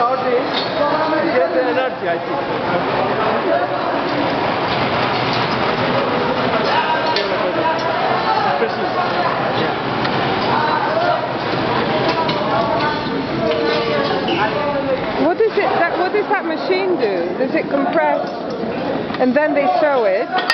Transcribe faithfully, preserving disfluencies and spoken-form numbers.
get the energy, I think. What does it? That, what does that machine do? Does it compress and then they sew it?